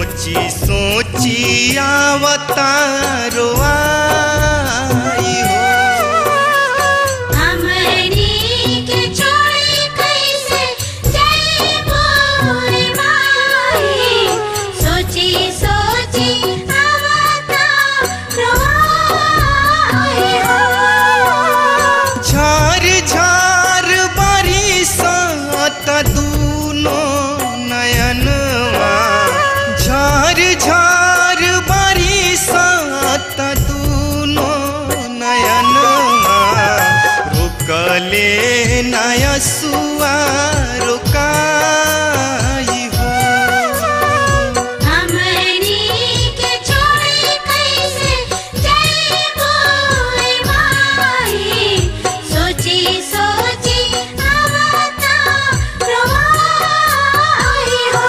सोची सोची आवतारो आई हो। हमनी के छोड़ी कैसे जाइबो रे माई, सोची सोची आवतारो आई हो। झार झार बरसात दूनो नयनवा, झार झार बरसात दूनो नयनवा, रुकले नयसुआ रुकाई हो। हमनी के छोड़ी कैसे जाइबो रे माई, सोची सोची आवतारो आई हो।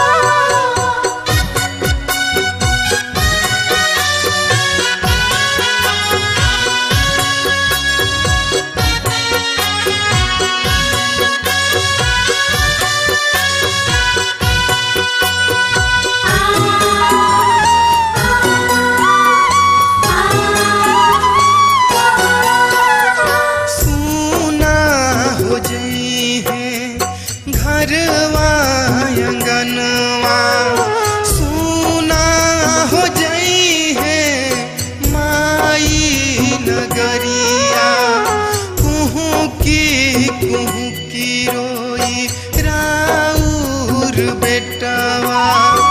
सूना हो जई है घरवा अंगनवा, सूना हो जई है माई नगरिया, कुहू की रोई राउर बेटवा,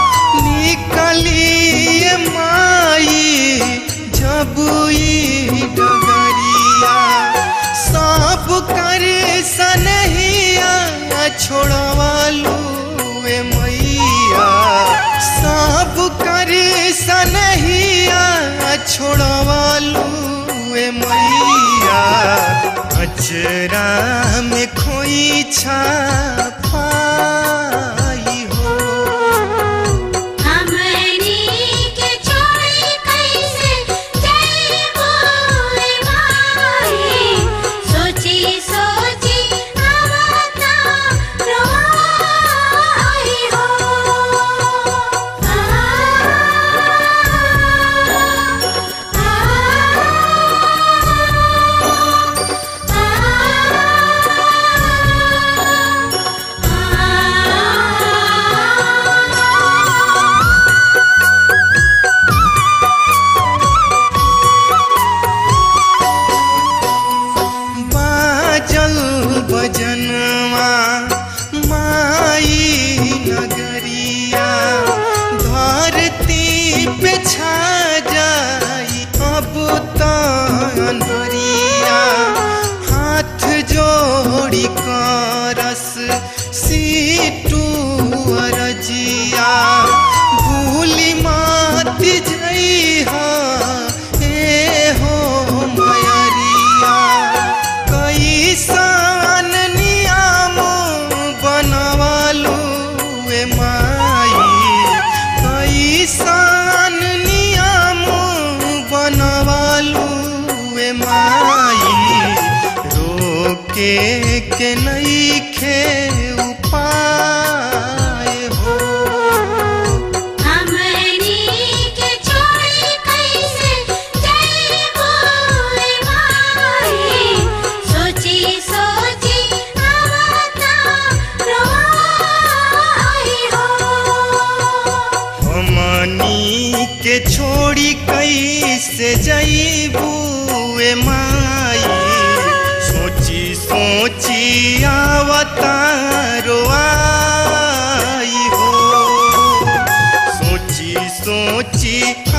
निकली माई जब ई डगरिया, सब कर सनहिया छोड़वालू ए मैया, सब कर सनहिया छोड़वालू ए मैया, अचरा में खोई छापाई हो। हमनी के छोड़ी कैसे जाइबो रे माई, सोची सोची आवतारो आई हो। बाजल बजनवा माई नगरिया, धरती पे छा जाई अब तो अनहरिया, हाथ जोड़ी करस सीटू अरजिया, भूली मात जइहा ए हो मयरिया, कैसन नियम बनवालू ए माई, कैसन नियम बनवालू ए माई, रोके के नइखे उपाय हो। हमनी के छोड़ी कैसे जाइबो रे माई, सोची सोची आवतारो आई हो। हमनी के छोड़ी कैसे जइबू ए माई, सोची सोची आवतारो आई हो, सोची सोची